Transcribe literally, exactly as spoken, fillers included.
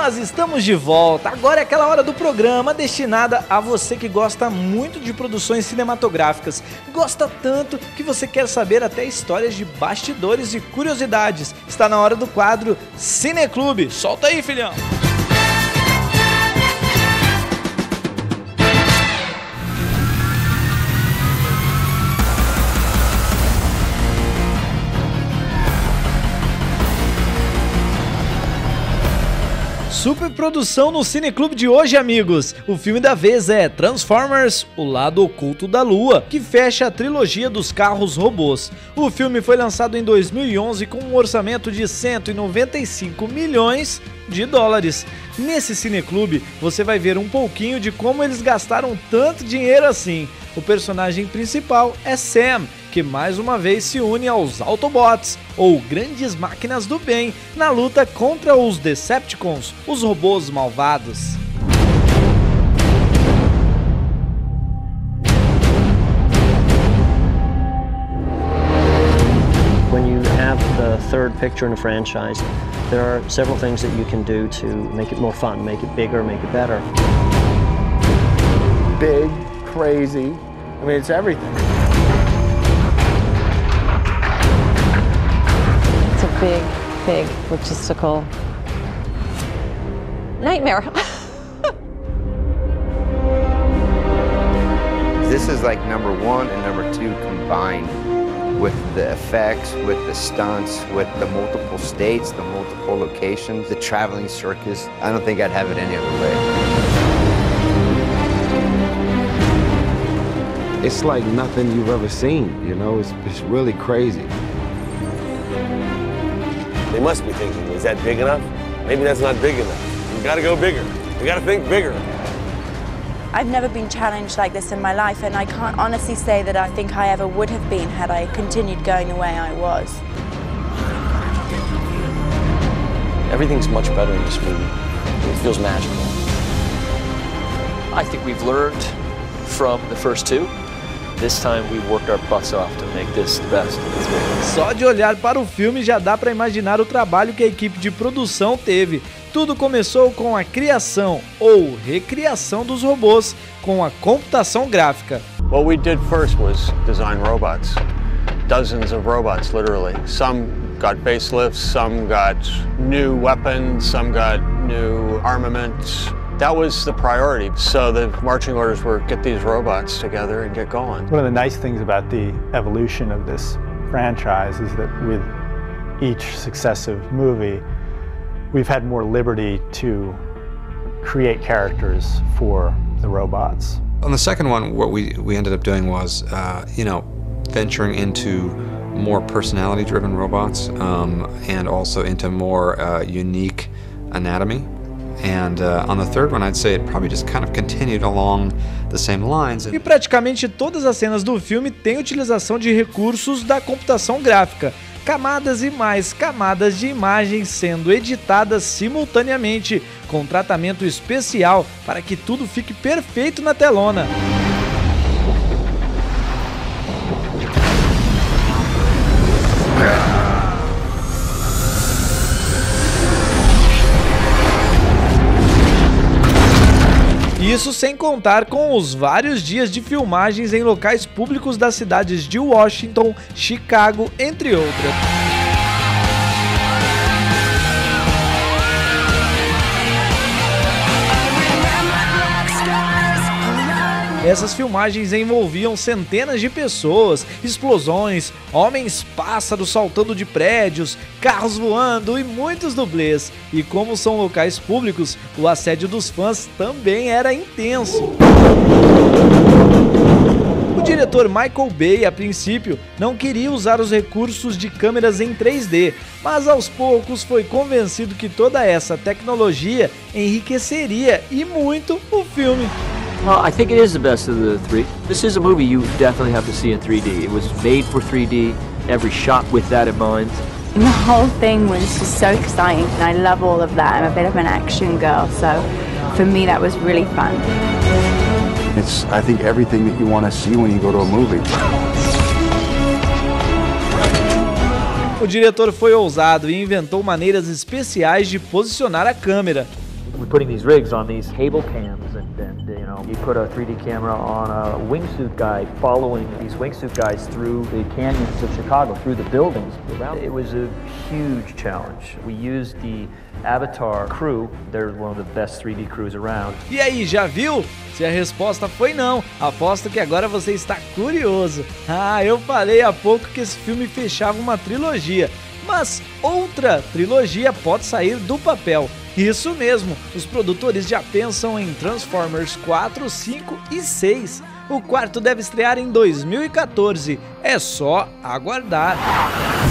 nós estamos de volta. Agora é aquela hora do programa destinada a você que gosta muito de produções cinematográficas. Gosta tanto que você quer saber até histórias de bastidores e curiosidades. Está na hora do quadro Cineclube. Solta aí, filhão! Superprodução no Cineclube de hoje, amigos. O filme da vez é Transformers: O Lado Oculto da Lua, que fecha a trilogia dos carros robôs. O filme foi lançado em dois mil e onze com um orçamento de cento e noventa e cinco milhões de dólares. Nesse Cineclube, você vai ver um pouquinho de como eles gastaram tanto dinheiro assim. O personagem principal é Sam, que mais uma vez se une aos Autobots, ou grandes máquinas do bem, na luta contra os Decepticons, os robôs malvados. When you have the third picture in a franchise, there are several things that you can do to make it more fun, make it bigger, make it better. Big, crazy, I mean, it's everything. It's a big, big logistical nightmare. This is like number one and number two combined, with the effects, with the stunts, with the multiple states, the multiple locations, the traveling circus. I don't think I'd have it any other way. It's like nothing you've ever seen, you know, it's, it's really crazy. They must be thinking, is that big enough? Maybe that's not big enough. We gotta go bigger. We gotta think bigger. I've never been challenged like this in my life, and I can't honestly say that I think I ever would have been had I continued going the way I was. Everything's much better in this movie. It feels magical. I think we've learned from the first two. This time we worked our butts off to make this the best. Só de olhar para o filme já dá para imaginar o trabalho que a equipe de produção teve. Tudo começou com a criação ou recriação dos robôs com a computação gráfica. What we did first was design robots. Dozens of robots, literally. Some got facelifts, some got new weapons, some got new armaments. That was the priority. So the marching orders were get these robots together and get going. One of the nice things about the evolution of this franchise is that with each successive movie, we've had more liberty to create characters for the robots. On the second one, what we, we ended up doing was, uh, you know, venturing into more personality-driven robots um, and also into more uh, unique anatomy. And uh, on the third one, I'd say it probably just kind of continued along the same lines. E praticamente todas as cenas do filme têm utilização de recursos da computação gráfica. Camadas e mais camadas de imagens sendo editadas simultaneamente, com tratamento especial para que tudo fique perfeito na telona. Isso sem contar com os vários dias de filmagens em locais públicos das cidades de Washington, Chicago, entre outras. Essas filmagens envolviam centenas de pessoas, explosões, homens pássaros saltando de prédios, carros voando e muitos dublês. E como são locais públicos, o assédio dos fãs também era intenso. O diretor Michael Bay, a princípio, não queria usar os recursos de câmeras em três D, mas aos poucos foi convencido que toda essa tecnologia enriqueceria e muito o filme. Well, I think it is the best of the three. This is a movie you definitely have to see in three D. It was made for three D, every shot with that in mind. And the whole thing was just so exciting, and I love all of that. I'm a bit of an action girl, so for me that was really fun. It's, I think, everything that you want to see when you go to a movie. O diretor foi ousado e inventou maneiras especiais de posicionar a câmera. we're putting these rigs on these cable cams, and, and you know, you put a three D camera on a wingsuit guy following these wingsuit guys through the canyons of Chicago, through the buildings around. It was a huge challenge. We used the Avatar crew, they're one of the best three D crews around. E aí, já viu? Se a resposta foi não, aposto que agora você está curioso. Ah, eu falei há pouco que esse filme fechava uma trilogia, mas outra trilogia pode sair do papel. Isso mesmo, os produtores já pensam em Transformers quatro, cinco e seis. O quarto deve estrear em dois mil e quatorze, é só aguardar.